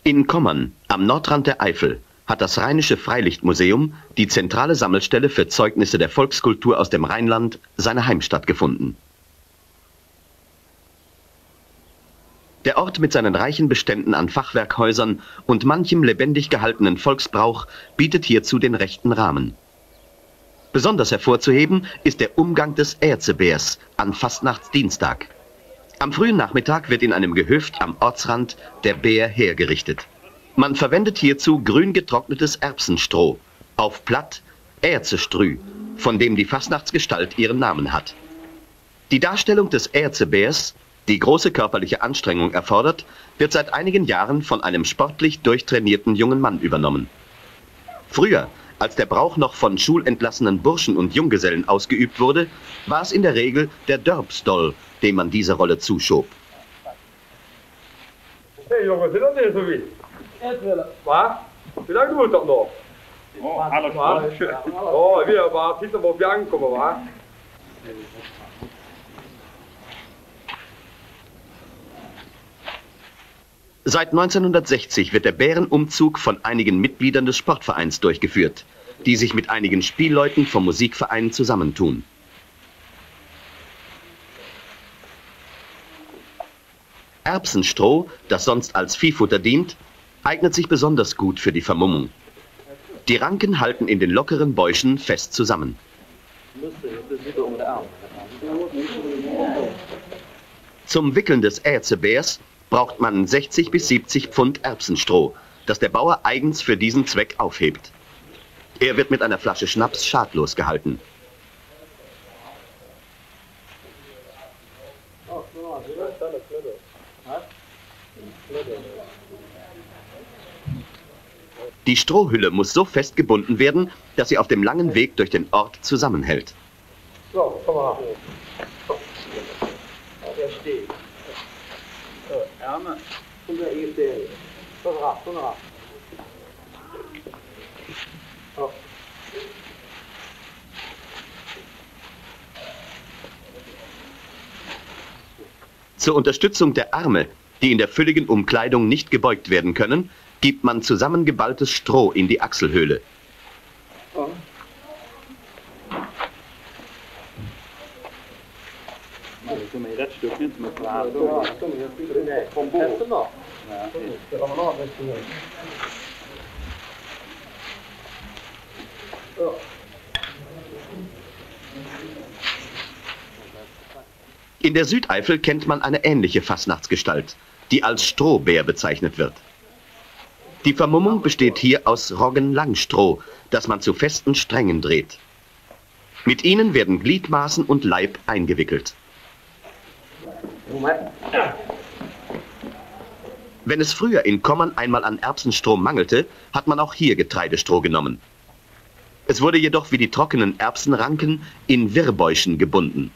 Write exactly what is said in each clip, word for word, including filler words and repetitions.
In Kommern, am Nordrand der Eifel, hat das Rheinische Freilichtmuseum, die zentrale Sammelstelle für Zeugnisse der Volkskultur aus dem Rheinland, seine Heimstatt gefunden. Der Ort mit seinen reichen Beständen an Fachwerkhäusern und manchem lebendig gehaltenen Volksbrauch bietet hierzu den rechten Rahmen. Besonders hervorzuheben ist der Umgang des Erzebärs an Fastnachtsdienstag. Am frühen Nachmittag wird in einem Gehöft am Ortsrand der Bär hergerichtet. Man verwendet hierzu grün getrocknetes Erbsenstroh, auf Platt Erzestrüh, von dem die Fastnachtsgestalt ihren Namen hat. Die Darstellung des Erzebärs, die große körperliche Anstrengung erfordert, wird seit einigen Jahren von einem sportlich durchtrainierten jungen Mann übernommen. Früher, als der Brauch noch von schulentlassenen Burschen und Junggesellen ausgeübt wurde, war es in der Regel der Dörbsdoll, dem man diese Rolle zuschob. Hey Junge, sind das nicht so wie? Was? Wie lange dauert das noch? Oh, alles gut. Oh, wir waren hinter wo wir angekommen waren. Seit neunzehnhundertsechzig wird der Bärenumzug von einigen Mitgliedern des Sportvereins durchgeführt, die sich mit einigen Spielleuten vom Musikverein zusammentun. Erbsenstroh, das sonst als Viehfutter dient, eignet sich besonders gut für die Vermummung. Die Ranken halten in den lockeren Bäuschen fest zusammen. Zum Wickeln des Erzebärs braucht man sechzig bis siebzig Pfund Erbsenstroh, das der Bauer eigens für diesen Zweck aufhebt. Er wird mit einer Flasche Schnaps schadlos gehalten. Die Strohhülle muss so fest gebunden werden, dass sie auf dem langen Weg durch den Ort zusammenhält. So, komm mal. Der steht. Ärmel. Und der E C. So raus, so raus. So. Zur Unterstützung der Arme, die in der fülligen Umkleidung nicht gebeugt werden können, gibt man zusammengeballtes Stroh in die Achselhöhle. So. Das Stück nicht mit klar. Vom Buch. Hast du noch? Ja. Da haben wir noch ein bisschen. So. In der Südeifel kennt man eine ähnliche Fastnachtsgestalt, die als Strohbär bezeichnet wird. Die Vermummung besteht hier aus Roggenlangstroh, das man zu festen Strängen dreht. Mit ihnen werden Gliedmaßen und Leib eingewickelt. Wenn es früher in Kommern einmal an Erbsenstroh mangelte, hat man auch hier Getreidestroh genommen. Es wurde jedoch wie die trockenen Erbsenranken in Wirrbäuschen gebunden.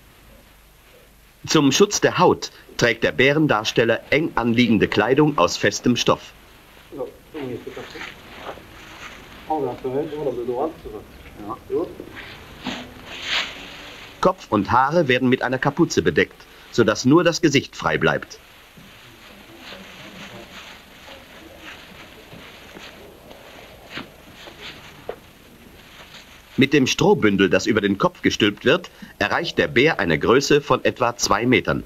Zum Schutz der Haut trägt der Bärendarsteller eng anliegende Kleidung aus festem Stoff. Kopf und Haare werden mit einer Kapuze bedeckt, sodass nur das Gesicht frei bleibt. Mit dem Strohbündel, das über den Kopf gestülpt wird, erreicht der Bär eine Größe von etwa zwei Metern.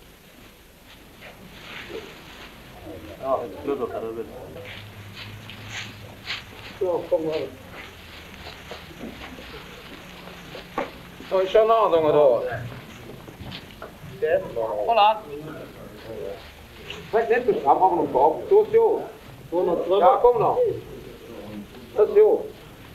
So, komm mal. Oh, ich schau nach, Junge, da. Hola. Halt nicht so stramm, aber noch drauf. So ist jo. So noch drüber. Ja, komm noch. Das ist jo.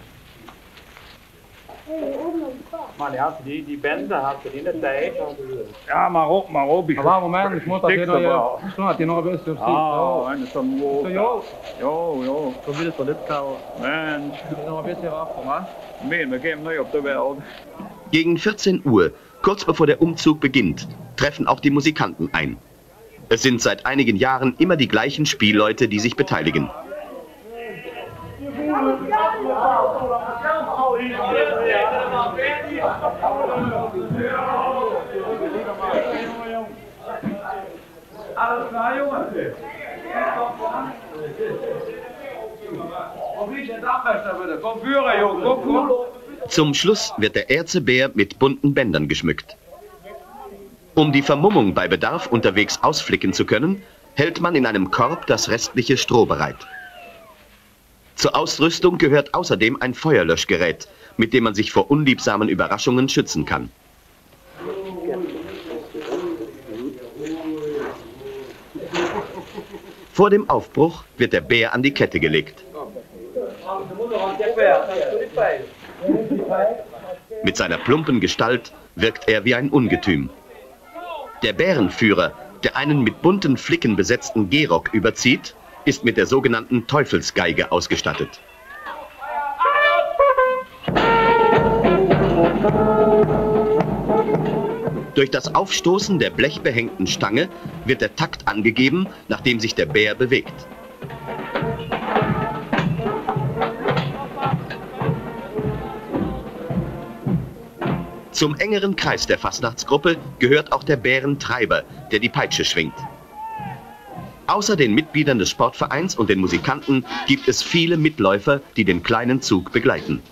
Man, ja, die, die Bänder hast du in der Zeit. Ja, Maro, Maro, ich Aber Moment, ich muss das hier noch, ich muss das noch ein bisschen Ah, wenn es am Wo. So, jo. Jo, jo. So will es doch nicht kauen. Mensch. Noch ein bisschen rauf, was? Men, wir gehen neu auf der Welt. Gegen vierzehn Uhr, kurz bevor der Umzug beginnt, treffen auch die Musikanten ein. Es sind seit einigen Jahren immer die gleichen Spielleute, die sich beteiligen. Alles klar, Junge. Zum Schluss wird der Erzebär mit bunten Bändern geschmückt. Um die Vermummung bei Bedarf unterwegs ausflicken zu können, hält man in einem Korb das restliche Stroh bereit. Zur Ausrüstung gehört außerdem ein Feuerlöschgerät, mit dem man sich vor unliebsamen Überraschungen schützen kann. Vor dem Aufbruch wird der Bär an die Kette gelegt. Mit seiner plumpen Gestalt wirkt er wie ein Ungetüm. Der Bärenführer, der einen mit bunten Flicken besetzten Gehrock überzieht, ist mit der sogenannten Teufelsgeige ausgestattet. Durch das Aufstoßen der blechbehängten Stange wird der Takt angegeben, nachdem sich der Bär bewegt. Zum engeren Kreis der Fastnachtsgruppe gehört auch der Bärentreiber, der die Peitsche schwingt. Außer den Mitgliedern des Sportvereins und den Musikanten gibt es viele Mitläufer, die den kleinen Zug begleiten.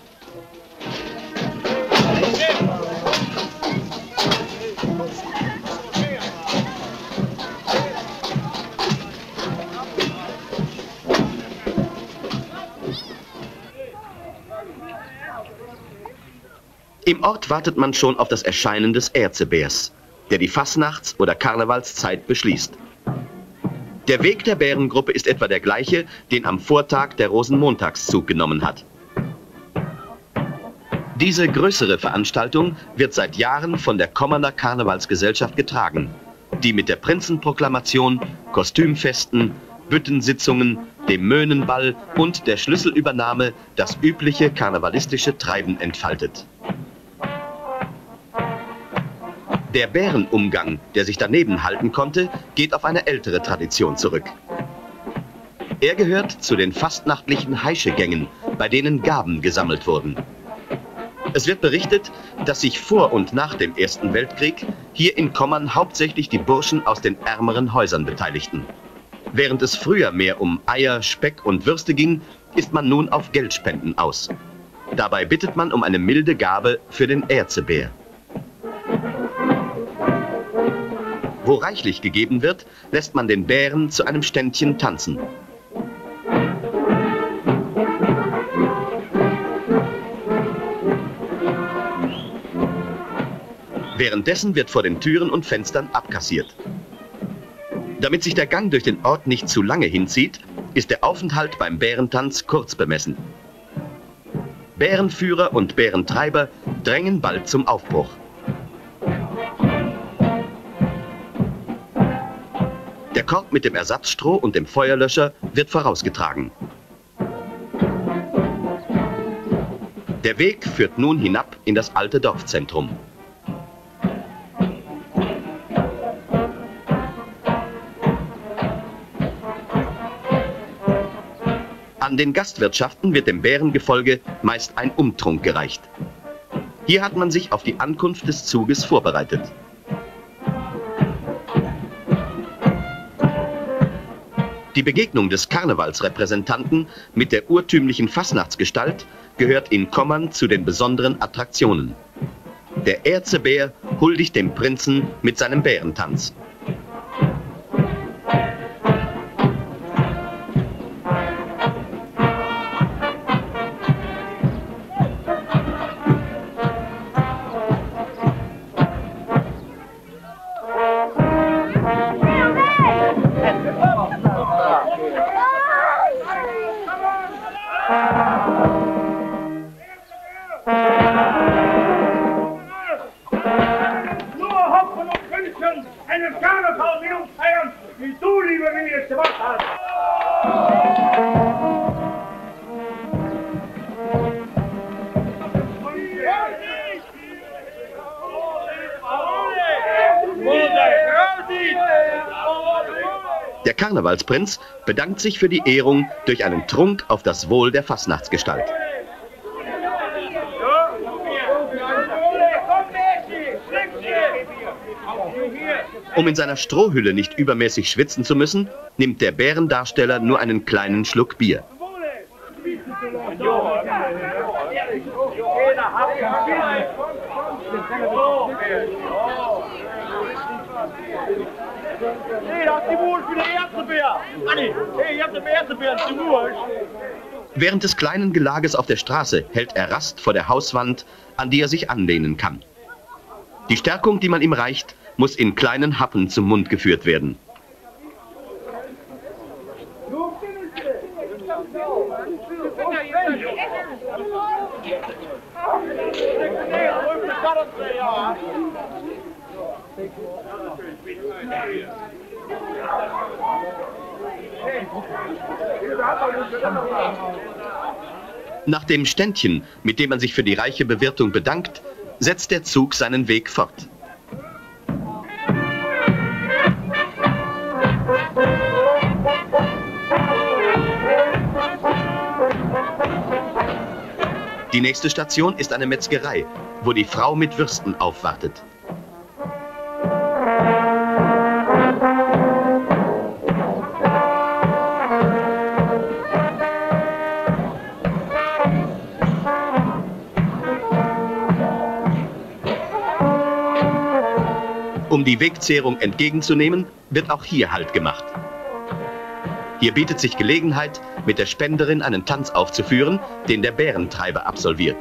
Im Ort wartet man schon auf das Erscheinen des Erzebärs, der die Fastnachts- oder Karnevalszeit beschließt. Der Weg der Bärengruppe ist etwa der gleiche, den am Vortag der Rosenmontagszug genommen hat. Diese größere Veranstaltung wird seit Jahren von der Kommerner Karnevalsgesellschaft getragen, die mit der Prinzenproklamation, Kostümfesten, Büttensitzungen, dem Möhnenball und der Schlüsselübernahme das übliche karnevalistische Treiben entfaltet. Der Bärenumgang, der sich daneben halten konnte, geht auf eine ältere Tradition zurück. Er gehört zu den fastnachtlichen Heischegängen, bei denen Gaben gesammelt wurden. Es wird berichtet, dass sich vor und nach dem Ersten Weltkrieg hier in Kommern hauptsächlich die Burschen aus den ärmeren Häusern beteiligten. Während es früher mehr um Eier, Speck und Würste ging, ist man nun auf Geldspenden aus. Dabei bittet man um eine milde Gabe für den Erzebär. Wo reichlich gegeben wird, lässt man den Bären zu einem Ständchen tanzen. Währenddessen wird vor den Türen und Fenstern abkassiert. Damit sich der Gang durch den Ort nicht zu lange hinzieht, ist der Aufenthalt beim Bärentanz kurz bemessen. Bärenführer und Bärentreiber drängen bald zum Aufbruch. Der Korb mit dem Ersatzstroh und dem Feuerlöscher wird vorausgetragen. Der Weg führt nun hinab in das alte Dorfzentrum. An den Gastwirtschaften wird dem Bärengefolge meist ein Umtrunk gereicht. Hier hat man sich auf die Ankunft des Zuges vorbereitet. Die Begegnung des Karnevalsrepräsentanten mit der urtümlichen Fastnachtsgestalt gehört in Kommern zu den besonderen Attraktionen. Der Erzebär huldigt dem Prinzen mit seinem Bärentanz. Der Karnevalsprinz bedankt sich für die Ehrung durch einen Trunk auf das Wohl der Fastnachtsgestalt. Um in seiner Strohhülle nicht übermäßig schwitzen zu müssen, nimmt der Bärendarsteller nur einen kleinen Schluck Bier. Während des kleinen Gelages auf der Straße hält er Rast vor der Hauswand, an die er sich anlehnen kann. Die Stärkung, die man ihm reicht, muss in kleinen Happen zum Mund geführt werden. Nach dem Ständchen, mit dem man sich für die reiche Bewirtung bedankt, setzt der Zug seinen Weg fort. Die nächste Station ist eine Metzgerei, wo die Frau mit Würsten aufwartet. Um die Wegzehrung entgegenzunehmen, wird auch hier Halt gemacht. Hier bietet sich Gelegenheit, mit der Spenderin einen Tanz aufzuführen, den der Bärentreiber absolviert.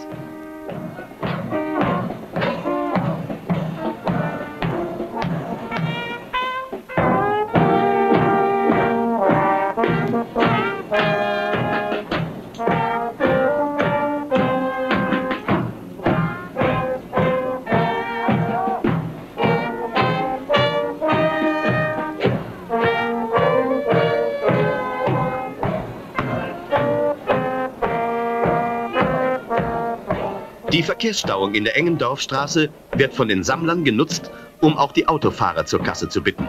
Die Verkehrsstauung in der engen Dorfstraße wird von den Sammlern genutzt, um auch die Autofahrer zur Kasse zu bitten.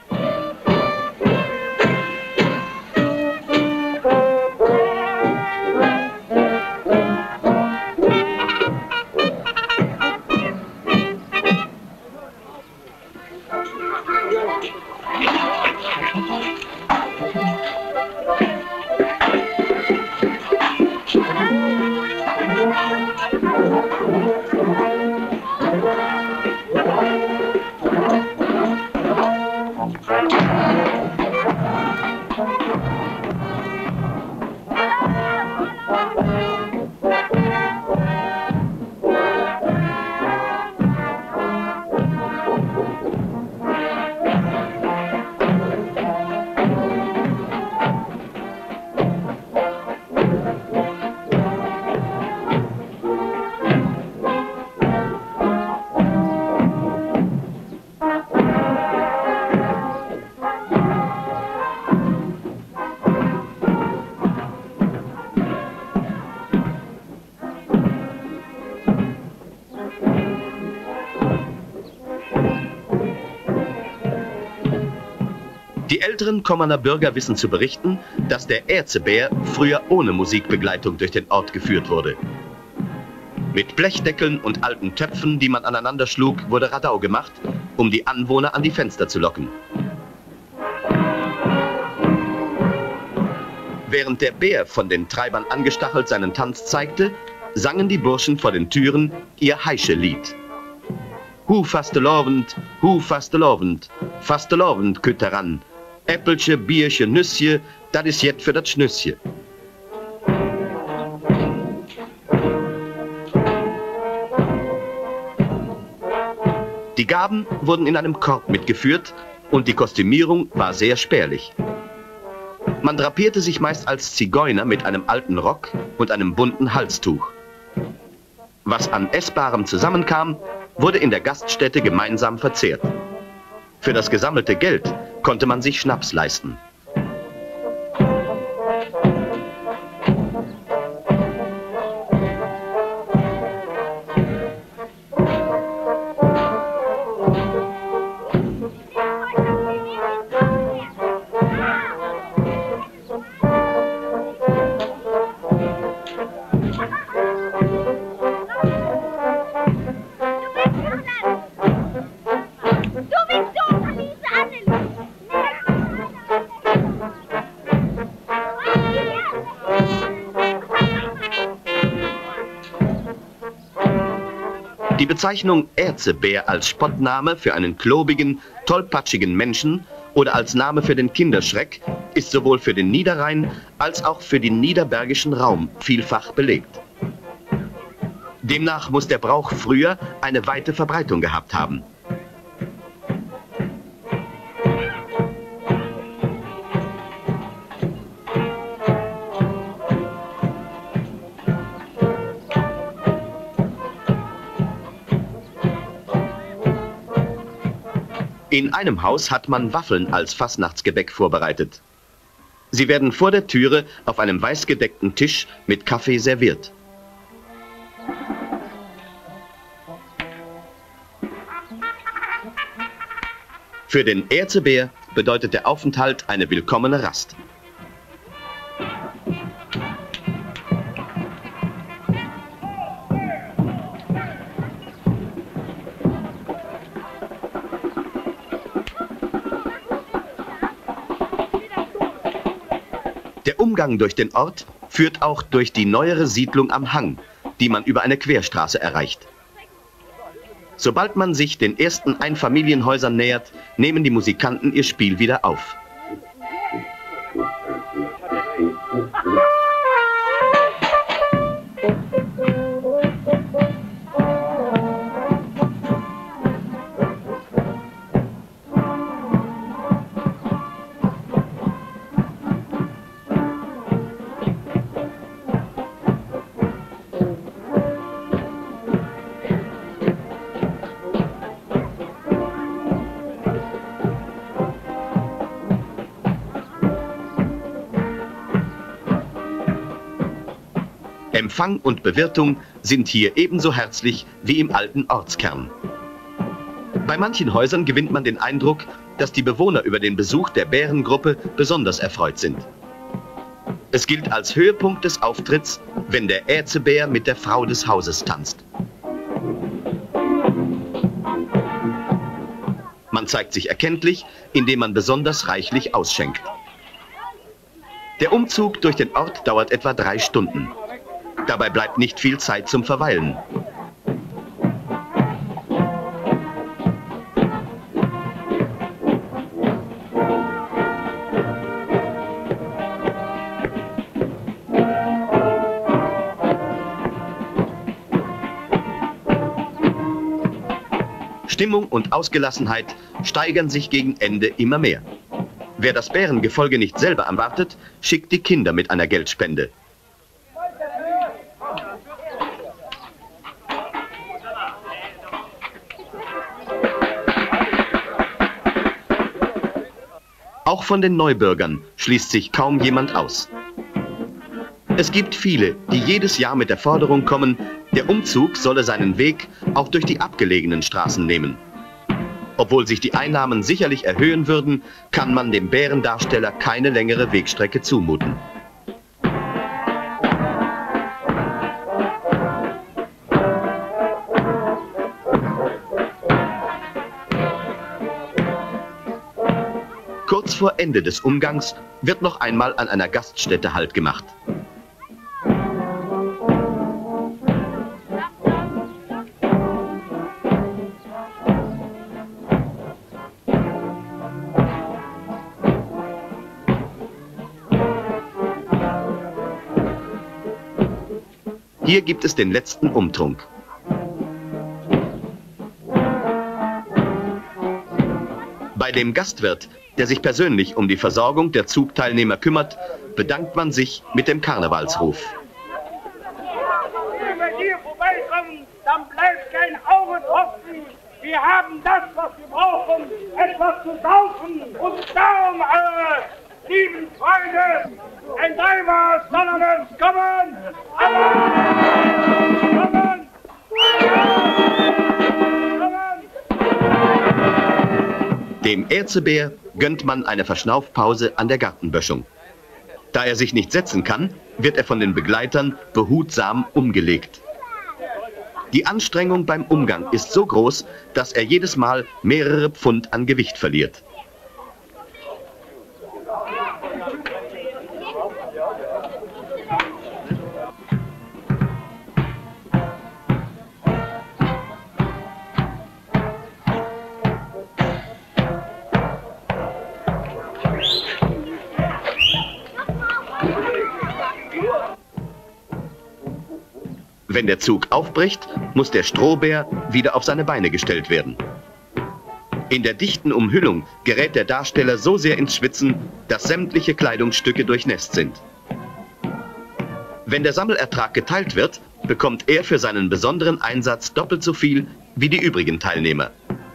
Die älteren Kommerner Bürger wissen zu berichten, dass der Erzebär früher ohne Musikbegleitung durch den Ort geführt wurde. Mit Blechdeckeln und alten Töpfen, die man aneinander schlug, wurde Radau gemacht, um die Anwohner an die Fenster zu locken. Während der Bär von den Treibern angestachelt seinen Tanz zeigte, sangen die Burschen vor den Türen ihr Heische-Lied. Hu fastelovend, hu fastelovend, fastelovend kütt heran. Äppelche, Bierche, Nüsschen, dat is jet für dat Schnüsschen. Die Gaben wurden in einem Korb mitgeführt und die Kostümierung war sehr spärlich. Man drapierte sich meist als Zigeuner mit einem alten Rock und einem bunten Halstuch. Was an Essbarem zusammenkam, wurde in der Gaststätte gemeinsam verzehrt. Für das gesammelte Geld konnte man sich Schnaps leisten. Du bist so Die Bezeichnung Erzebär als Spottname für einen klobigen, tollpatschigen Menschen oder als Name für den Kinderschreck ist sowohl für den Niederrhein als auch für den niederbergischen Raum vielfach belegt. Demnach muss der Brauch früher eine weite Verbreitung gehabt haben. In einem Haus hat man Waffeln als Fastnachtsgebäck vorbereitet. Sie werden vor der Türe auf einem weißgedeckten Tisch mit Kaffee serviert. Für den Erzebär bedeutet der Aufenthalt eine willkommene Rast. Der Umgang durch den Ort führt auch durch die neuere Siedlung am Hang, die man über eine Querstraße erreicht. Sobald man sich den ersten Einfamilienhäusern nähert, nehmen die Musikanten ihr Spiel wieder auf. Empfang und Bewirtung sind hier ebenso herzlich wie im alten Ortskern. Bei manchen Häusern gewinnt man den Eindruck, dass die Bewohner über den Besuch der Bärengruppe besonders erfreut sind. Es gilt als Höhepunkt des Auftritts, wenn der Erzebär mit der Frau des Hauses tanzt. Man zeigt sich erkenntlich, indem man besonders reichlich ausschenkt. Der Umzug durch den Ort dauert etwa drei Stunden. Dabei bleibt nicht viel Zeit zum Verweilen. Stimmung und Ausgelassenheit steigern sich gegen Ende immer mehr. Wer das Bärengefolge nicht selber erwartet, schickt die Kinder mit einer Geldspende. Auch von den Neubürgern schließt sich kaum jemand aus. Es gibt viele, die jedes Jahr mit der Forderung kommen, der Umzug solle seinen Weg auch durch die abgelegenen Straßen nehmen. Obwohl sich die Einnahmen sicherlich erhöhen würden, kann man dem Bärendarsteller keine längere Wegstrecke zumuten. Kurz vor Ende des Umgangs wird noch einmal an einer Gaststätte Halt gemacht. Hier gibt es den letzten Umtrunk. Bei dem Gastwirt, der sich persönlich um die Versorgung der Zugteilnehmer kümmert, bedankt man sich mit dem Karnevalsruf. Wenn wir hier vorbeikommen, dann bleibt kein Auge tropfen. Wir haben das, was wir brauchen, etwas zu saufen. Und darum, eure lieben Freunde, ein Driver, sondern kommen! Kommen! Dem Erzebär gönnt man eine Verschnaufpause an der Gartenböschung. Da er sich nicht setzen kann, wird er von den Begleitern behutsam umgelegt. Die Anstrengung beim Umgang ist so groß, dass er jedes Mal mehrere Pfund an Gewicht verliert. Wenn der Zug aufbricht, muss der Strohbär wieder auf seine Beine gestellt werden. In der dichten Umhüllung gerät der Darsteller so sehr ins Schwitzen, dass sämtliche Kleidungsstücke durchnässt sind. Wenn der Sammelertrag geteilt wird, bekommt er für seinen besonderen Einsatz doppelt so viel wie die übrigen Teilnehmer.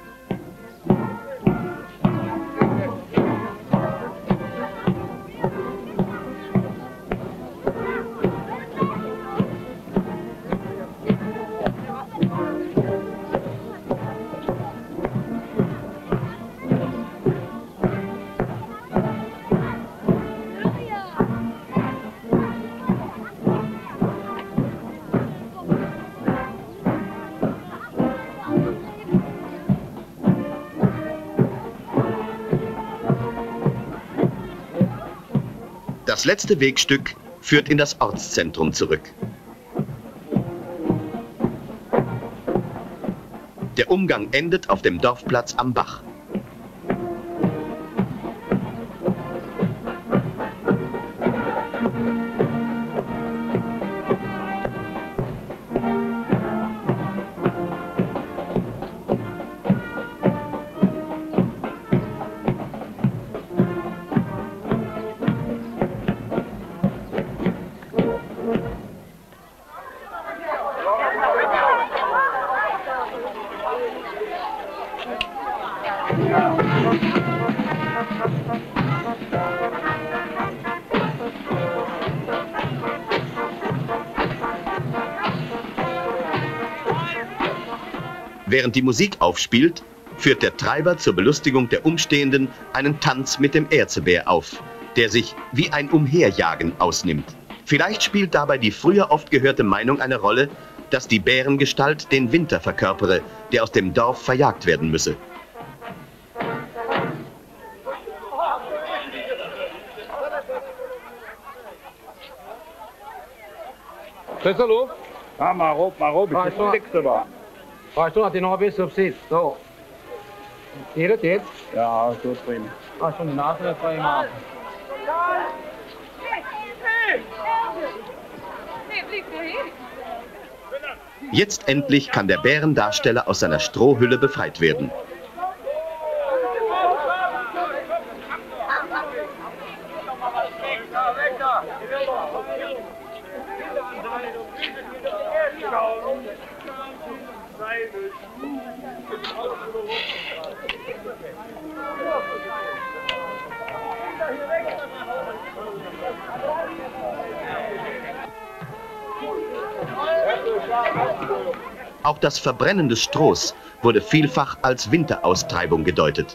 Das letzte Wegstück führt in das Ortszentrum zurück. Der Umgang endet auf dem Dorfplatz am Bach. Während die Musik aufspielt, führt der Treiber zur Belustigung der Umstehenden einen Tanz mit dem Erzebär auf, der sich wie ein Umherjagen ausnimmt. Vielleicht spielt dabei die früher oft gehörte Meinung eine Rolle, dass die Bärengestalt den Winter verkörpere, der aus dem Dorf verjagt werden müsse. Frischer Luft? Ja, mal rob, mal rob, Ah, ich ist so. bin aber. Weißt du, dass die noch ein bisschen auf Sitz? So. Geht das jetzt? Ja, so drin. Ah, schon die Nase nicht frei machen. Jetzt endlich kann der Bärendarsteller aus seiner Strohhülle befreit werden. Auch das Verbrennen des Strohs wurde vielfach als Winteraustreibung gedeutet.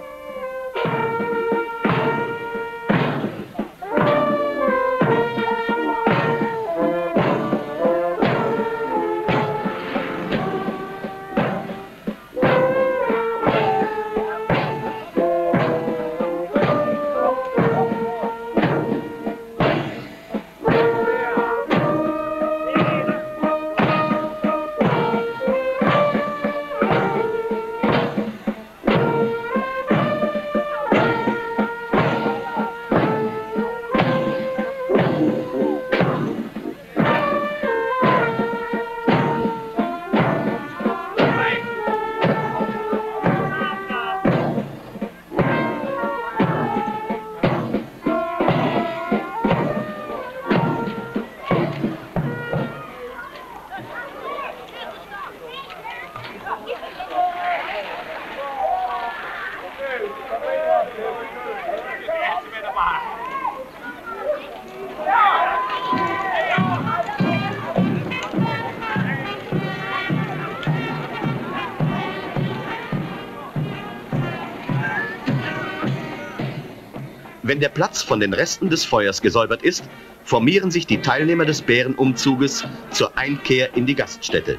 Wenn der Platz von den Resten des Feuers gesäubert ist, formieren sich die Teilnehmer des Bärenumzuges zur Einkehr in die Gaststätte.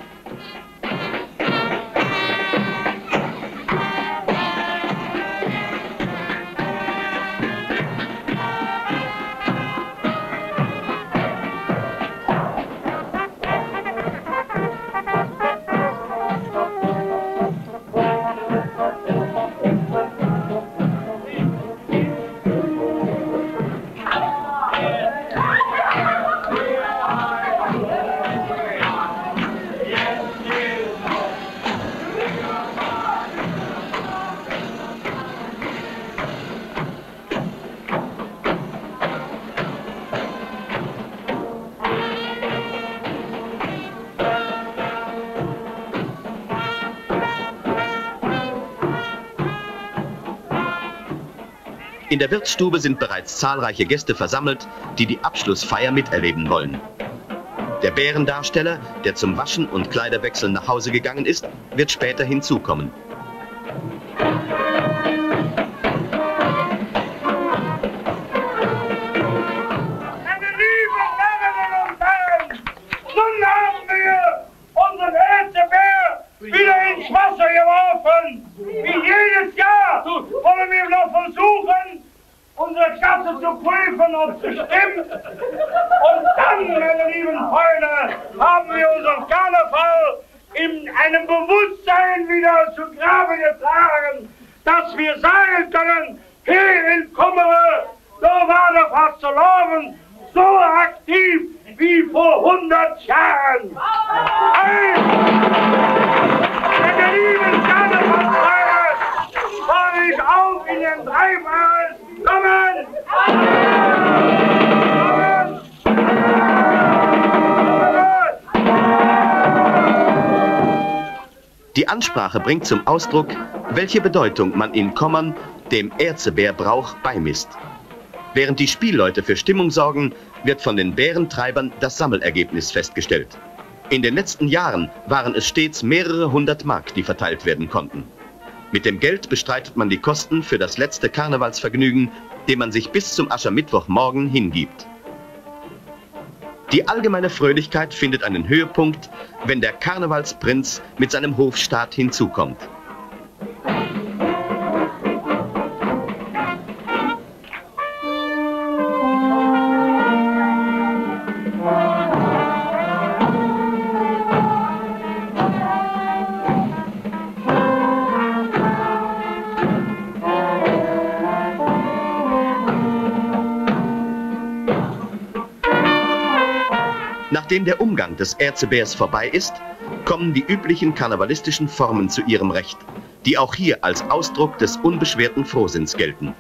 In der Wirtsstube sind bereits zahlreiche Gäste versammelt, die die Abschlussfeier miterleben wollen. Der Bärendarsteller, der zum Waschen und Kleiderwechseln nach Hause gegangen ist, wird später hinzukommen. Meine lieben Damen und Herren, nun haben wir unseren Erzebär wieder ins Wasser geworfen. Wie jedes Jahr wollen wir noch versuchen, unsere Klasse zu prüfen, ob sie stimmt. Und dann, meine lieben Freunde, haben wir unseren Karneval in einem Bewusstsein wieder zu Grabe getragen, dass wir sagen können, hier in Kummere, so war der Fasteloven so aktiv wie vor hundert Jahren. Ein, meine lieben Karnevalsfeier, fahre ich auf in den Treibhaus. Kommen! Die Ansprache bringt zum Ausdruck, welche Bedeutung man in Kommern dem Erzebärbrauch beimisst. Während die Spielleute für Stimmung sorgen, wird von den Bärentreibern das Sammelergebnis festgestellt. In den letzten Jahren waren es stets mehrere hundert Mark, die verteilt werden konnten. Mit dem Geld bestreitet man die Kosten für das letzte Karnevalsvergnügen, dem man sich bis zum Aschermittwochmorgen hingibt. Die allgemeine Fröhlichkeit findet einen Höhepunkt, wenn der Karnevalsprinz mit seinem Hofstaat hinzukommt. Nachdem der Umgang des Erzebärs vorbei ist, kommen die üblichen karnevalistischen Formen zu ihrem Recht, die auch hier als Ausdruck des unbeschwerten Frohsinns gelten.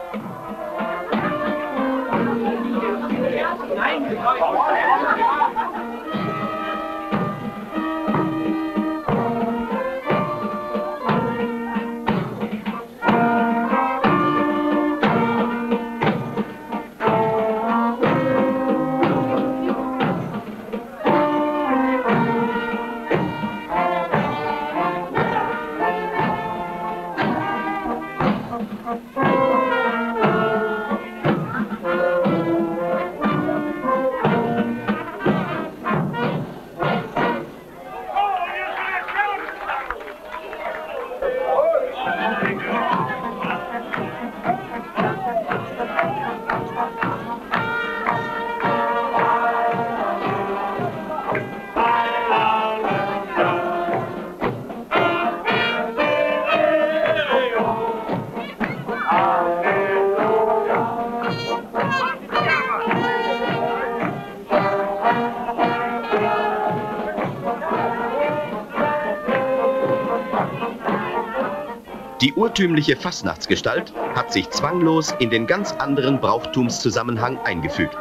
Die urtümliche Fastnachtsgestalt hat sich zwanglos in den ganz anderen Brauchtumszusammenhang eingefügt.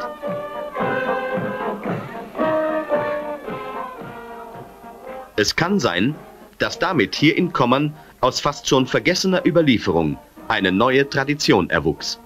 Es kann sein, dass damit hier in Kommern aus fast schon vergessener Überlieferung eine neue Tradition erwuchs.